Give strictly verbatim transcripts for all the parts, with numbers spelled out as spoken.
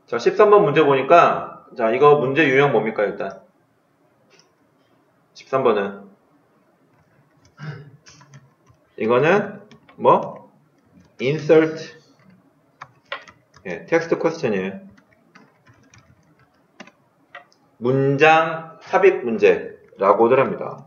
자, 십삼 번 문제 보니까, 자, 이거 문제 유형 뭡니까, 일단? 십삼 번은. 이거는, 뭐? insert, 예, 텍스트 퀘스천이에요. 문장 삽입 문제라고들 합니다.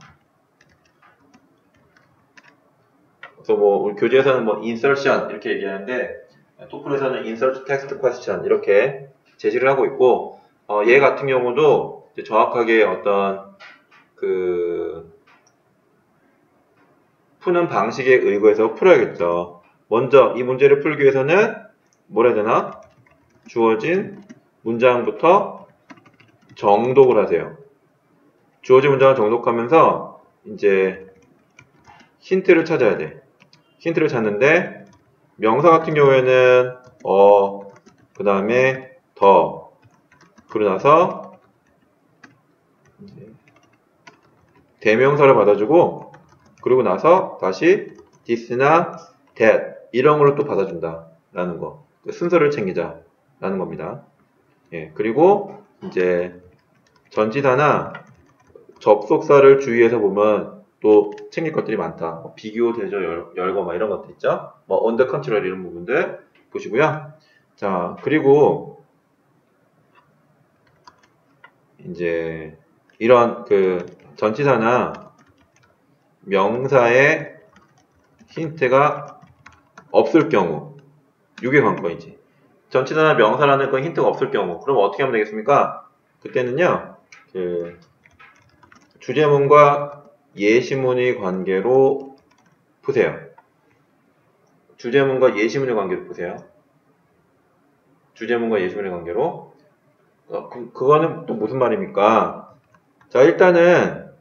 그래서 뭐, 우리 교재에서는 뭐, insertion, 이렇게 얘기하는데, 토플에서는 insert text question, 이렇게 제시를 하고 있고, 어, 얘 같은 경우도 이제 정확하게 어떤, 그, 푸는 방식에 의거해서 풀어야겠죠. 먼저 이 문제를 풀기 위해서는 뭘 해야 되나? 주어진 문장부터 정독을 하세요. 주어진 문장을 정독하면서 이제 힌트를 찾아야 돼. 힌트를 찾는데 명사 같은 경우에는 어, 그 다음에 더, 그러고 나서 대명사를 받아주고, 그리고 나서 다시 this나 that 이런 걸로 또 받아준다 라는 거, 그 순서를 챙기자 라는 겁니다. 예, 그리고 이제 전치사나 접속사를 주의해서 보면 또 챙길 것들이 많다. 뭐 비교, 대조, 열, 열거 막 이런 것들 있죠. 뭐 on the contrary 이런 부분들 보시고요. 자, 그리고 이제 이런 그 전치사나 명사의 힌트가 없을 경우, 이게 관건이지. 전치사나 명사라는 건 힌트가 없을 경우, 그럼 어떻게 하면 되겠습니까? 그때는요, 그 주제문과 예시문의 관계로 푸세요. 주제문과 예시문의 관계로 푸세요. 주제문과 예시문의 관계로. 어, 그, 그거는 또 무슨 말입니까? 자, 일단은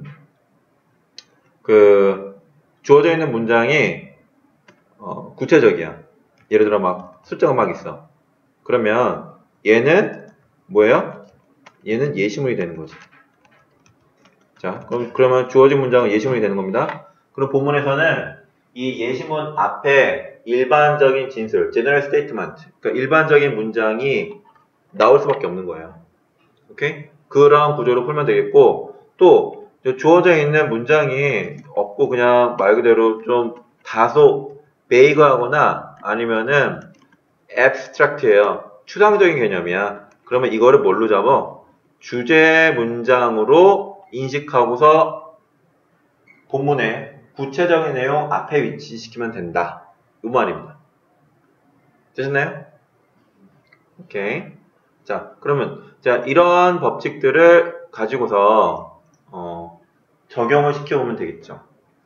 그 주어져 있는 문장이 어, 구체적이야. 예를 들어 막 숫자가 막 있어. 그러면 얘는 뭐예요? 얘는 예시문이 되는 거지. 자, 그럼 그러면 주어진 문장은 예시문이 되는 겁니다. 그럼 본문에서는 이 예시문 앞에 일반적인 진술, general statement, 그러니까 일반적인 문장이 나올 수밖에 없는 거예요. 오케이? 그런 구조로 풀면 되겠고, 또 주어져 있는 문장이 없고 그냥 말 그대로 좀 다소 베이그하거나 아니면은 abstract예요. 추상적인 개념이야. 그러면 이거를 뭘로 잡아? 주제 문장으로 인식하고서 본문에 구체적인 내용 앞에 위치시키면 된다. 이 말입니다. 되셨나요? 오케이. 자, 그러면 자, 이러한 법칙들을 가지고서 어, 적용을 시켜보면 되겠죠.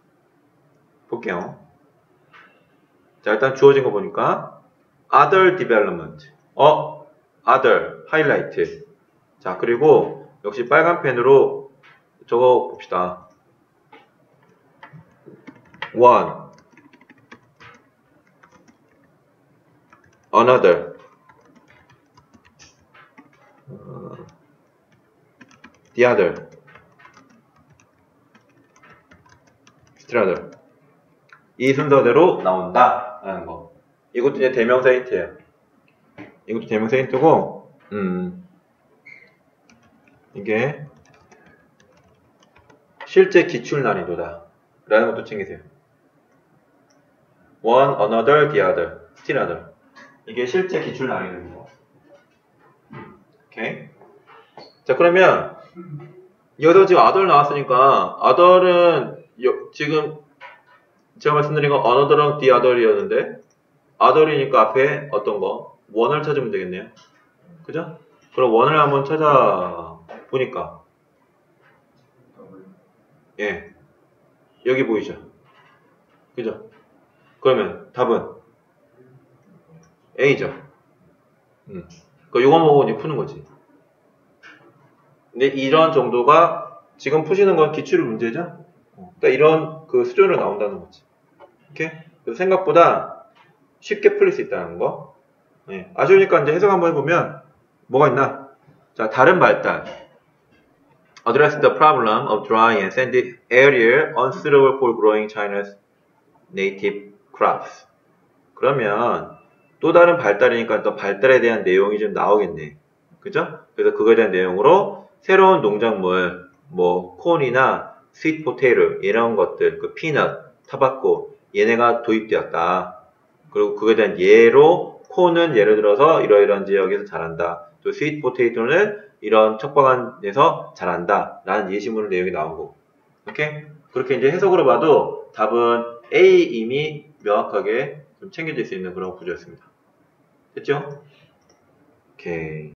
볼게요. 자, 일단 주어진 거 보니까 other development, 어, other, highlight. 자, 그리고 역시 빨간 펜으로 적어 봅시다. one, another, the other, still other. 이 순서대로 나온다 라는 거. 이것도 이제 대명사 힌트예요. 이것도 대명사 힌트고, 음, 이게 실제 기출 난이도다 라는 것도 챙기세요. one, another, the other, still other. 이게 실제 기출 난이도입니다. 오케이. 자, 그러면 여기서 지금 other 나왔으니까 other는 여, 지금 제가 말씀드린 건 another랑 the other이었는데 other이니까 앞에 어떤 거? one을 찾으면 되겠네요. 그죠? 그럼 one을 한번 찾아보니까 예, 여기 보이죠? 그죠? 그러면 답은 A죠. 음. 그러니까 요거 보고 이제 푸는 거지. 근데 이런 정도가 지금 푸시는 건 기출 문제죠? 그러니까 이런 그 수준으로 나온다는 거지. 오케이? 그래서 생각보다 쉽게 풀릴 수 있다는 거. 네. 아쉬우니까 이제 해석 한번 해보면 뭐가 있나? 자, 다른 발달. Address the problem of dry and sandy area unsuitable for growing China's native crops. 그러면 또 다른 발달이니까 또 발달에 대한 내용이 좀 나오겠네. 그죠? 그래서 그거에 대한 내용으로 새로운 농작물, 뭐 콘이나 스윗 포테이토 이런 것들, 그 피넛, 타바코 얘네가 도입되었다. 그리고 그거에 대한 예로 콘은 예를 들어서 이러이러한 지역에서 자란다. 또 스윗 포테이토는 이런 척박한 데서 자란다. 라는 예시물 내용이 나오고. 오케이? 그렇게 이제 해석으로 봐도 답은 A임이 명확하게 좀 챙겨질 수 있는 그런 구조였습니다. 됐죠? 오케이.